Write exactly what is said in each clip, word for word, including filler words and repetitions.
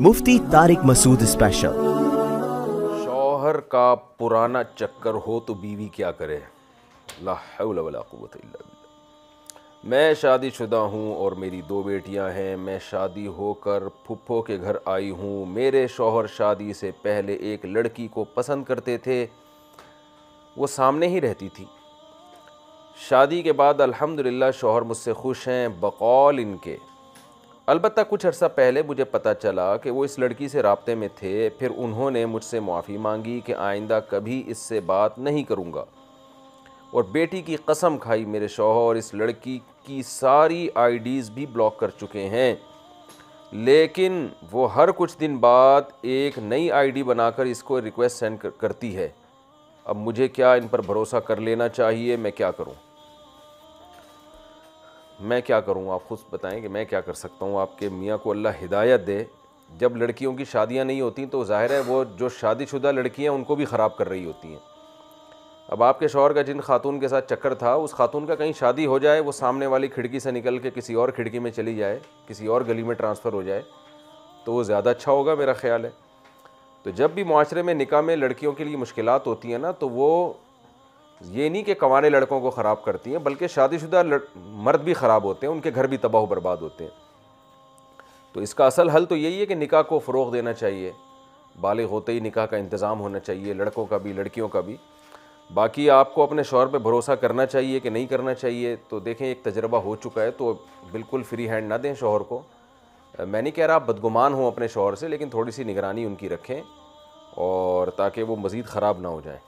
मुफ्ती Tariq Masood special. शौहर का पुराना चक्कर हो तो बीवी क्या करे। ला हौल वला कुव्वत इल्ला बिल्लाह। मैं शादीशुदा हूँ और मेरी दो बेटियाँ हैं। मैं शादी होकर फुफ्फो के घर आई हूँ। मेरे शौहर शादी से पहले एक लड़की को पसंद करते थे, वो सामने ही रहती थी। शादी के बाद अल्हम्दुलिल्लाह शौहर मुझसे खुश हैं बकौल इनके। अलबत्ता कुछ अर्सा पहले मुझे पता चला कि वो इस लड़की से राब्ते में थे। फिर उन्होंने मुझसे माफ़ी मांगी कि आइंदा कभी इससे बात नहीं करूँगा, और बेटी की कसम खाई मेरे शौहर इस लड़की की सारी आईडीज़ भी ब्लॉक कर चुके हैं। लेकिन वो हर कुछ दिन बाद एक नई आईडी बनाकर इसको रिक्वेस्ट सेंड करती है। अब मुझे क्या इन पर भरोसा कर लेना चाहिए? मैं क्या करूं? मैं क्या करूं? आप खुद बताएं कि मैं क्या कर सकता हूं। आपके मियाँ को अल्लाह हिदायत दे। जब लड़कियों की शादियां नहीं होती तो ज़ाहिर है वो जो शादीशुदा लड़कियां उनको भी ख़राब कर रही होती हैं। अब आपके शौहर का जिन खातून के साथ चक्कर था, उस खातून का कहीं शादी हो जाए, वो सामने वाली खिड़की से निकल के किसी और खिड़की में चली जाए, किसी और गली में ट्रांसफ़र हो जाए, तो वो ज़्यादा अच्छा होगा मेरा ख़्याल है। तो जब भी माशरे में निकाह में लड़कियों के लिए मुश्किलात होती हैं ना, तो वो ये नहीं कि कंवारे लड़कों को ख़राब करती हैं, बल्कि शादीशुदा मर्द भी ख़राब होते हैं, उनके घर भी तबाह बर्बाद होते हैं। तो इसका असल हल तो यही है कि निकाह को फ़रोग़ देना चाहिए। बालिग़ होते ही निकाह का इंतज़ाम होना चाहिए, लड़कों का भी लड़कियों का भी। बाकी आपको अपने शौहर पे भरोसा करना चाहिए कि नहीं करना चाहिए, तो देखें एक तजर्बा हो चुका है, तो बिल्कुल फ्री हैंड ना दें शौहर को। मैं नहीं कह रहा आप बदगुमान हों अपने शौहर से, लेकिन थोड़ी सी निगरानी उनकी रखें, और ताकि वो मज़ीद ख़राब ना हो जाए।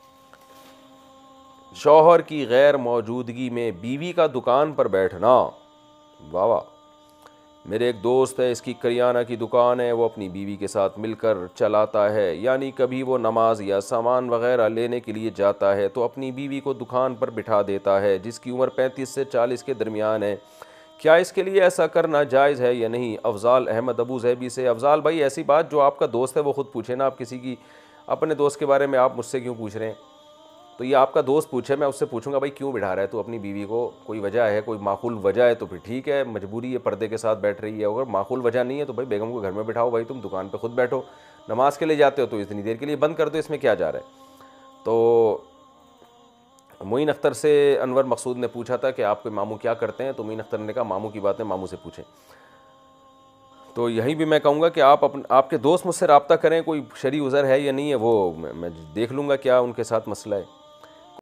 शौहर की गैर मौजूदगी में बीवी का दुकान पर बैठना, वाह वाह। मेरे एक दोस्त है, इसकी करियाना की दुकान है, वो अपनी बीवी के साथ मिलकर चलाता है। यानी कभी वो नमाज या सामान वगैरह लेने के लिए जाता है तो अपनी बीवी को दुकान पर बिठा देता है, जिसकी उम्र पैंतीस से चालीस के दरमियान है। क्या इसके लिए ऐसा करना जायज़ है या नहीं? अफजाल अहमद अबू ज़ैबी से। अफजाल भाई, ऐसी बात जो आपका दोस्त है वो ख़ुद पूछे ना। आप किसी की अपने दोस्त के बारे में आप मुझसे क्यों पूछ रहे हैं? तो ये आपका दोस्त पूछे, मैं उससे पूछूंगा भाई क्यों बिठा रहा है तो अपनी बीवी को? कोई वजह है, कोई माकूल वजह है तो फिर ठीक है, मजबूरी है, पर्दे के साथ बैठ रही है। अगर माकूल वजह नहीं है तो भाई बेगम को घर में बिठाओ, भाई तुम दुकान पे खुद बैठो। नमाज के लिए जाते हो तो इतनी देर के लिए बंद कर दो, इसमें क्या जा रहा है? तो मोइन अख्तर से अनवर मकसूद ने पूछा था कि आपके मामू क्या करते हैं, तो मोइन अख्तर ने कहा मामू की बातें मामू से पूछें। तो यही भी मैं कहूँगा कि आप अपन आपके दोस्त मुझसे रब्ता करें, कोई शरई उज़र है या नहीं है वो मैं, मैं देख लूँगा क्या उनके साथ मसला है।